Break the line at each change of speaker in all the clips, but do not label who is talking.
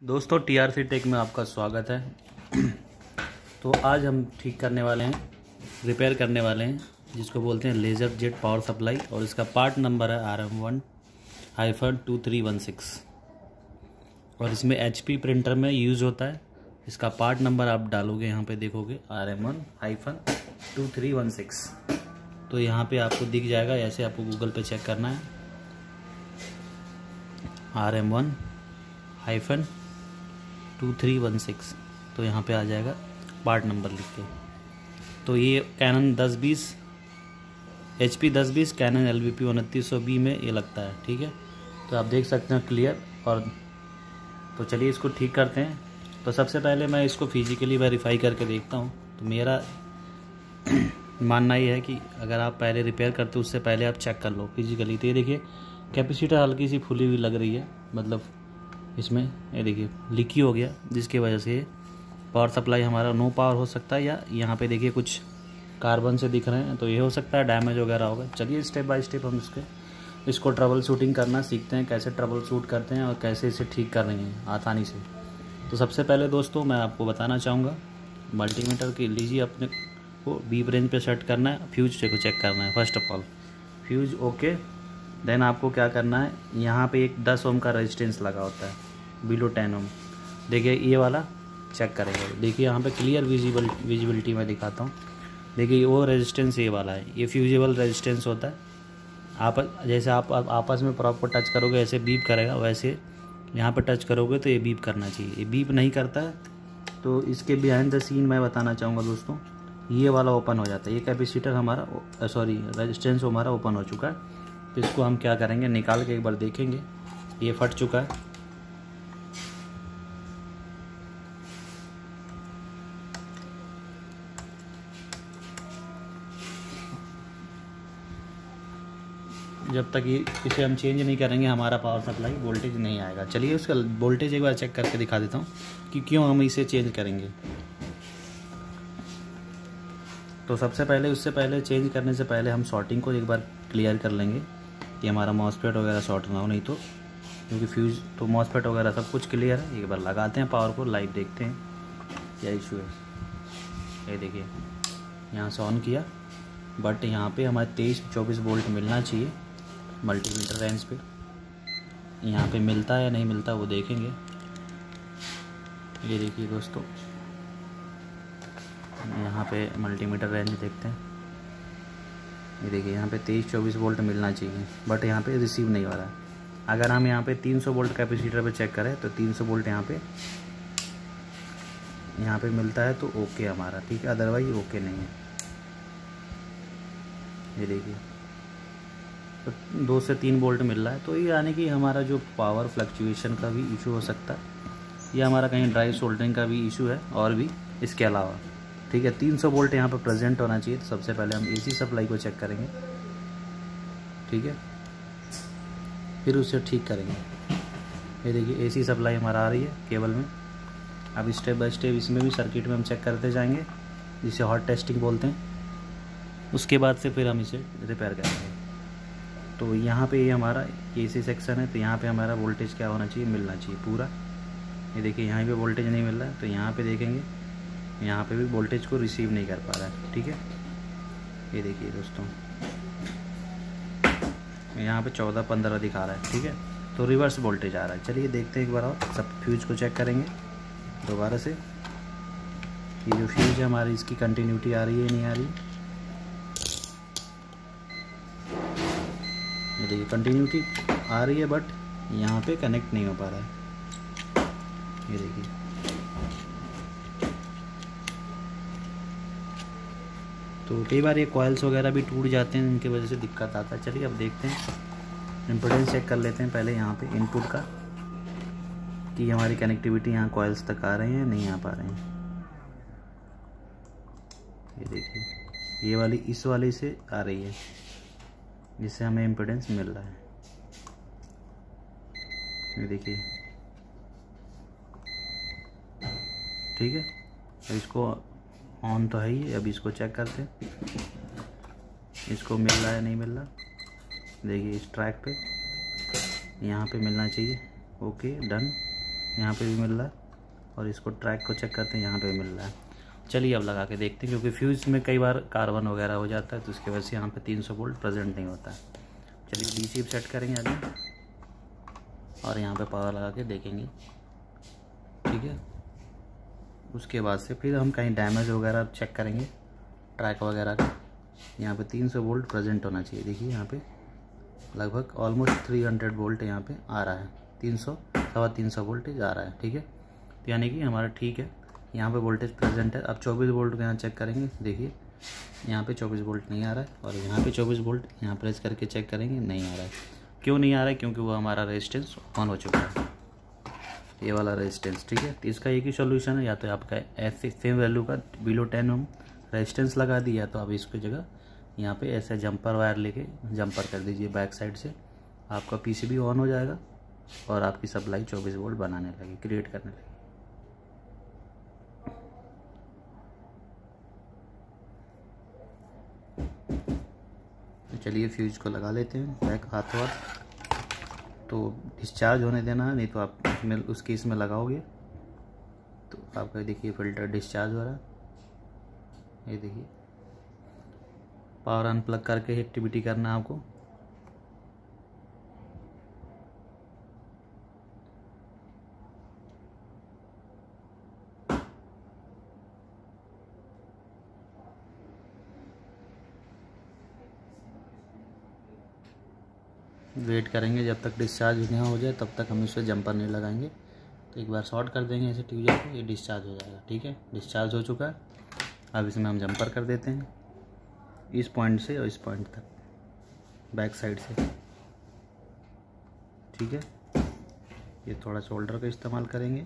दोस्तों TRC take में आपका स्वागत है। तो आज हम ठीक करने वाले हैं, रिपेयर करने वाले हैं जिसको बोलते हैं लेज़र जेट पावर सप्लाई, और इसका पार्ट नंबर है RM1-2316 और इसमें HP प्रिंटर में यूज़ होता है। इसका पार्ट नंबर आप डालोगे, यहाँ पे देखोगे RM1-2316, तो यहाँ पे आपको दिख जाएगा। ऐसे आपको गूगल पे चेक करना है RM1-2316, तो यहाँ पे आ जाएगा पार्ट नंबर लिख के। तो ये cannon 1020 HP 1020 cannon LVP 2900B में ये लगता है, ठीक है। तो आप देख सकते हैं क्लियर। और तो चलिए इसको ठीक करते हैं। तो सबसे पहले मैं इसको फिजिकली वेरीफाई करके देखता हूँ। तो मेरा मानना ये है कि अगर आप पहले रिपेयर करते हो उससे पहले आप चेक कर लो फिजिकली। तो ये देखिए कैपेसिटर हल्की सी फुली हुई लग रही है, मतलब इसमें ये देखिए लीकी हो गया, जिसकी वजह से पावर सप्लाई हमारा नो पावर हो सकता है। या यहाँ पे देखिए कुछ कार्बन से दिख रहे हैं, तो ये हो सकता है डैमेज वगैरह होगा। चलिए स्टेप बाय स्टेप हम इसको ट्रबल शूटिंग करना सीखते हैं, कैसे ट्रबल शूट करते हैं और कैसे इसे ठीक कर रहे हैं आसानी से। तो सबसे पहले दोस्तों मैं आपको बताना चाहूँगा, मल्टीमीटर की लीजिए, अपने को बीप रेंज पे सेट करना है, फ्यूज को चेक करना है। First of all fuse okay, then आपको क्या करना है, यहाँ पे एक 10 ओम का रेजिस्टेंस लगा होता है बिलो 10 ओम। देखिए ये वाला चेक करेंगे, देखिए यहाँ पे क्लियर विजिबिलिटी में दिखाता हूँ। देखिए वो रेजिस्टेंस ये वाला है, ये फ्यूजेबल रेजिस्टेंस होता है। आप जैसे आप आपस में प्रॉपर टच करोगे ऐसे बीप करेगा, वैसे यहाँ पे टच करोगे तो ये बीप करना चाहिए। ये बीप नहीं करता है तो इसके बिहाइंड द सीन मैं बताना चाहूँगा दोस्तों। ये वाला ओपन हो जाता है, ये कैपेसिटर हमारा रेजिस्टेंस हमारा ओपन हो चुका है। तो इसको हम क्या करेंगे, निकाल के एक बार देखेंगे। ये फट चुका है, जब तक ये इसे हम चेंज नहीं करेंगे हमारा पावर सप्लाई वोल्टेज नहीं आएगा। चलिए उसका वोल्टेज एक बार चेक करके दिखा देता हूँ कि क्यों हम इसे चेंज करेंगे। तो सबसे पहले उससे पहले चेंज करने से पहले हम शॉर्टिंग को एक बार क्लियर कर लेंगे कि हमारा मॉसफेट वगैरह शॉर्ट ना हो, नहीं तो क्योंकि फ्यूज तो मॉसफेट वगैरह सब कुछ क्लियर है। एक बार लगाते हैं पावर को, लाइव देखते हैं क्या इशू है। ये देखिए यहाँ से ऑन किया, बट यहाँ पे हमारे 23-24 वोल्ट मिलना चाहिए मल्टीमीटर रेंज पे। यहाँ पे मिलता है या नहीं मिलता वो देखेंगे। ये देखिए दोस्तों, यहाँ पे मल्टीमीटर रेंज देखते हैं। ये देखिए यहाँ पे 23-24 वोल्ट मिलना चाहिए, बट यहाँ पे रिसीव नहीं हो रहा है। अगर हम यहाँ पे 300 वोल्ट कैपेसिटर पे चेक करें तो 300 वोल्ट यहाँ पे मिलता है तो ओके हमारा, ठीक है। अदरवाइज ओके नहीं है। ये देखिए तो 2 से 3 वोल्ट मिल रहा है, तो ये यानी कि हमारा जो पावर फ्लक्चुएशन का भी इशू हो सकता है, या हमारा कहीं ड्राई सोल्डरिंग का भी इशू है, और भी इसके अलावा, ठीक है। 300 वोल्ट यहाँ पर प्रेजेंट होना चाहिए। तो सबसे पहले हम AC सप्लाई को चेक करेंगे, ठीक है, फिर उसे ठीक करेंगे। ये देखिए AC सप्लाई हमारा आ रही है केबल में। अब स्टेप बाय स्टेप इसमें भी सर्किट में हम चेक करते जाएंगे, जिसे हॉट टेस्टिंग बोलते हैं। उसके बाद से फिर हम इसे रिपेयर करेंगे। तो यहाँ पे ये हमारा AC सेक्शन है, तो यहाँ पे हमारा वोल्टेज क्या होना चाहिए, मिलना चाहिए पूरा। ये देखिए यहाँ पे वोल्टेज नहीं मिल रहा है, तो यहाँ पे देखेंगे, यहाँ पे भी वोल्टेज को रिसीव नहीं कर पा रहा है, ठीक है। ये देखिए दोस्तों यहाँ पे 14-15 दिखा रहा है, ठीक है। तो रिवर्स वोल्टेज आ रहा है। चलिए देखते हैं एक बार और, सब फ्यूज को चेक करेंगे दोबारा से। ये जो फ्यूज है हमारी, इसकी कंटिन्यूटी आ रही है नहीं आ रही। ये देखिए कंटिन्यूटी आ रही है, बट यहाँ पे कनेक्ट नहीं हो पा रहा है। ये देखिए तो कई बार ये कॉइल्स वगैरह भी टूट जाते हैं, इनकी वजह से दिक्कत आता है। चलिए अब देखते हैं, इम्पोर्टेंस चेक कर लेते हैं पहले यहाँ पे इनपुट का, कि हमारी कनेक्टिविटी यहाँ कॉइल्स तक आ रहे हैं नहीं आ पा रहे हैं। ये देखिए ये वाली इस वाले से आ रही है, जिससे हमें इम्पोर्टेंस मिल रहा है। ये देखिए ठीक है, अब इसको ऑन तो है ही। अब इसको चेक करते हैं, इसको मिल रहा है नहीं मिल रहा। देखिए इस ट्रैक पे यहाँ पे मिलना चाहिए, ओके डन। यहाँ पे भी मिल रहा है, और इसको ट्रैक को चेक करते हैं, यहाँ पे मिल रहा है। चलिए अब लगा के देखते हैं, क्योंकि फ्यूज़ में कई बार कार्बन वगैरह हो जाता है, तो उसकी वजह से यहाँ पे 300 वोल्ट प्रेजेंट नहीं होता है। चलिए डीसी सेट करेंगे अभी, और यहाँ पे पावर लगा के देखेंगे, ठीक है। उसके बाद से फिर हम कहीं डैमेज वगैरह चेक करेंगे ट्रैक वगैरह का। यहाँ पे 300 वोल्ट प्रेजेंट होना चाहिए। देखिए यहाँ पे लगभग ऑलमोस्ट 300 वोल्ट यहाँ पे आ रहा है, 300-350 वोल्टेज आ रहा है, ठीक है। तो यानी कि हमारा ठीक है, यहाँ पे वोल्टेज प्रेजेंट है। अब 24 वोल्ट का यहाँ चेक करेंगे। देखिए यहाँ पे 24 वोल्ट नहीं आ रहा है, और यहाँ पे 24 वोल्ट यहाँ प्रेस करके चेक करेंगे, नहीं आ रहा है। क्यों नहीं आ रहा है? क्योंकि वो हमारा रेजिस्टेंस ऑन हो चुका है, ये वाला रेजिस्टेंस, ठीक है। तो इसका एक ही सोल्यूशन है, या तो आपका ऐसे सेम वैल्यू का बिलो 10 ओम रेजिस्टेंस लगा दिया, तो आप इसकी जगह यहाँ पे ऐसे जंपर वायर लेके जंपर कर दीजिए बैक साइड से, आपका पीसीबी ऑन हो जाएगा और आपकी सप्लाई 24 वोल्ट बनाने लगी, क्रिएट करने लगी। तो चलिए फ्यूज को लगा लेते हैं बैक हाथों हाथ। तो डिस्चार्ज होने देना है, नहीं तो आप उसमें उस केस में लगाओगे तो आपका देखिए फ़िल्टर डिस्चार्ज हो रहा है। ये देखिए पावर अनप्लग करके एक्टिविटी करना है आपको। वेट करेंगे जब तक डिस्चार्ज नहीं हो जाए, तब तक हम इस पर जंपर नहीं लगाएंगे। तो एक बार शॉर्ट कर देंगे ऐसे ट्यूजर को, ये डिस्चार्ज हो जाएगा, ठीक है। डिस्चार्ज हो चुका है। अब इसमें हम जंपर कर देते हैं इस पॉइंट से और इस पॉइंट तक बैक साइड से, ठीक है। ये थोड़ा शोल्डर का इस्तेमाल करेंगे।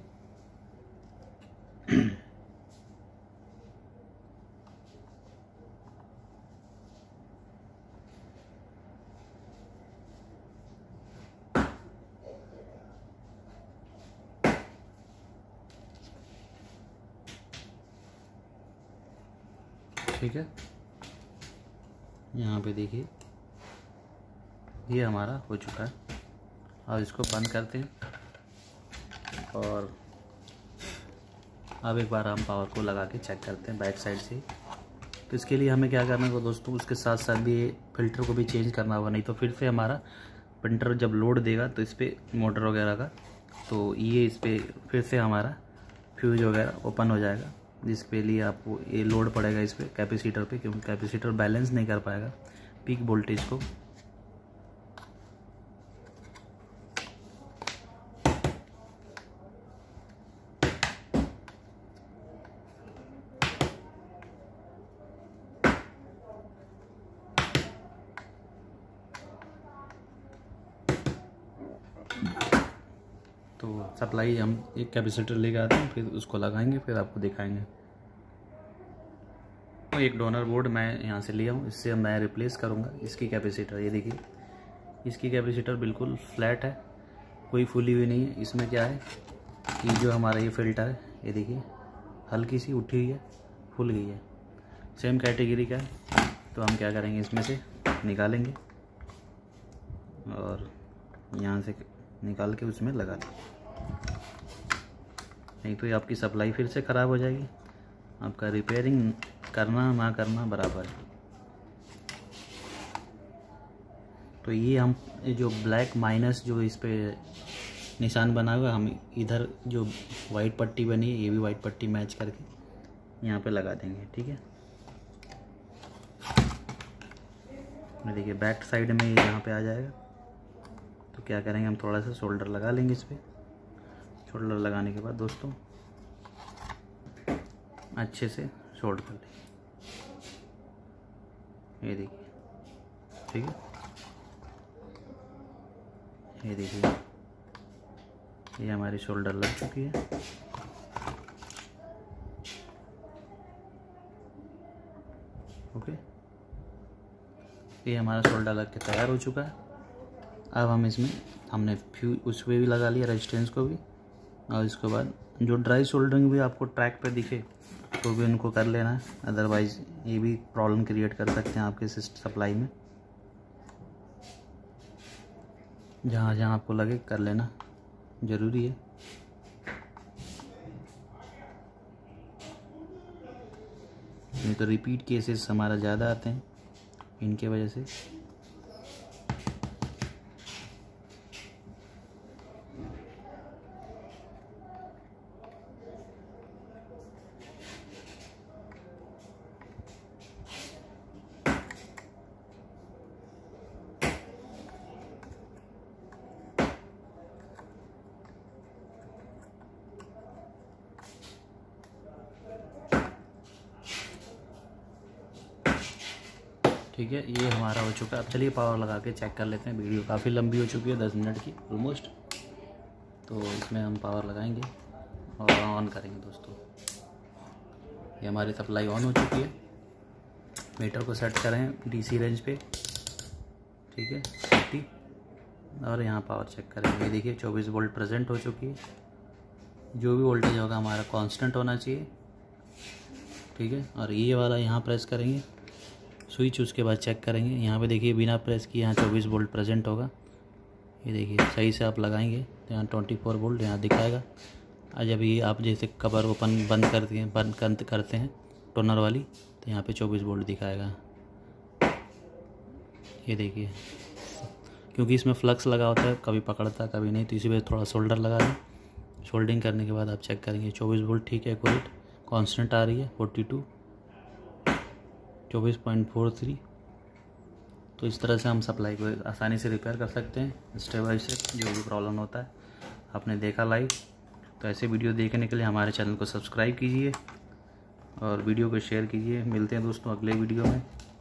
ठीक है, यहाँ पे देखिए ये हमारा हो चुका है। अब इसको बंद करते हैं, और अब एक बार हम पावर को लगा के चेक करते हैं बैक साइड से। तो इसके लिए हमें क्या करना होगा दोस्तों, उसके साथ साथ भी ये फिल्टर को भी चेंज करना होगा, नहीं तो फिर से हमारा प्रिंटर जब लोड देगा तो इस पर मोटर वगैरह का, तो ये इस पर फिर से हमारा फ्यूज वगैरह ओपन हो जाएगा, जिसके लिए आपको ये लोड पड़ेगा इस पर कैपेसिटर पे, क्योंकि कैपेसिटर बैलेंस नहीं कर पाएगा पीक वोल्टेज को। तो सप्लाई हम एक कैपेसिटर लेके आते हैं, फिर उसको लगाएंगे, फिर आपको दिखाएंगे। तो एक डोनर बोर्ड मैं यहाँ से लिया हूँ, इससे मैं रिप्लेस करूँगा इसकी कैपेसिटर। ये देखिए इसकी कैपेसिटर बिल्कुल फ्लैट है, कोई फुली हुई नहीं है। इसमें क्या है कि जो हमारा ये फिल्टर है, ये देखिए हल्की सी उठी हुई है, फुल गई है, सेम कैटेगरी का है। तो हम क्या करेंगे, इसमें से निकालेंगे और यहाँ से निकाल के उसमें लगा दें, नहीं तो ये आपकी सप्लाई फिर से ख़राब हो जाएगी। आपका रिपेयरिंग करना ना करना बराबर है। तो ये हम जो ब्लैक माइनस जो इस पे निशान बना हुआ है, हम इधर जो वाइट पट्टी बनी है, ये भी वाइट पट्टी मैच करके यहाँ पे लगा देंगे, ठीक है। देखिए बैक साइड में यहाँ पे आ जाएगा। तो क्या करेंगे, हम थोड़ा सा शोल्डर लगा लेंगे इस पर। शोल्डर लगाने के बाद दोस्तों अच्छे से शोल्ड कर लेंगे, ये देखिए, ठीक है। ये देखिए ये हमारी शोल्डर लग चुकी है। ओके, ये हमारा शोल्डर लग के तैयार हो चुका है। अब हम इसमें हमने फ्यूज उस पर भी लगा लिया, रेजिस्टेंस को भी, और इसके बाद जो ड्राई सोल्डरिंग भी आपको ट्रैक पे दिखे तो भी उनको कर लेना है, अदरवाइज़ ये भी प्रॉब्लम क्रिएट कर सकते हैं आपके सप्लाई में। जहाँ जहाँ आपको लगे कर लेना ज़रूरी है। नहीं तो रिपीट केसेस हमारा ज़्यादा आते हैं इनके वजह से। ठीक है, ये हमारा हो चुका है। अब चलिए पावर लगा के चेक कर लेते हैं। वीडियो काफ़ी लंबी हो चुकी है, 10 मिनट की ऑलमोस्ट। तो इसमें हम पावर लगाएंगे और ऑन करेंगे दोस्तों। ये हमारी सप्लाई ऑन हो चुकी है। मीटर को सेट करें डीसी रेंज पे, ठीक है 50, और यहाँ पावर चेक करेंगे। ये देखिए 24 वोल्ट प्रेजेंट हो चुकी है। जो भी वोल्टेज होगा हमारा कांस्टेंट होना चाहिए, ठीक है। और ये वाला यहाँ प्रेस करेंगे स्विच, उसके बाद चेक करेंगे। यहाँ पे देखिए बिना प्रेस किए यहाँ 24 वोल्ट प्रेजेंट होगा। ये देखिए सही से आप लगाएंगे तो यहाँ 24 वोल्ट यहाँ दिखाएगा। और जब ये आप जैसे कवर ओपन बंद करते हैं टोनर वाली, तो यहाँ पे 24 वोल्ट दिखाएगा। ये देखिए, क्योंकि इसमें फ्लक्स लगा होता है, कभी पकड़ता है कभी नहीं, तो इसी वजह थोड़ा शोल्डर लगा दें। शोल्डिंग करने के बाद आप चेक करेंगे 24 वोल्ट ठीक है, एक्यूरेट कांस्टेंट आ रही है 42, 24.43। तो इस तरह से हम सप्लाई को आसानी से रिपेयर कर सकते हैं स्टेप बाय स्टेप, जो भी प्रॉब्लम होता है। आपने देखा लाइव, तो ऐसे वीडियो देखने के लिए हमारे चैनल को सब्सक्राइब कीजिए और वीडियो को शेयर कीजिए। मिलते हैं दोस्तों अगले वीडियो में।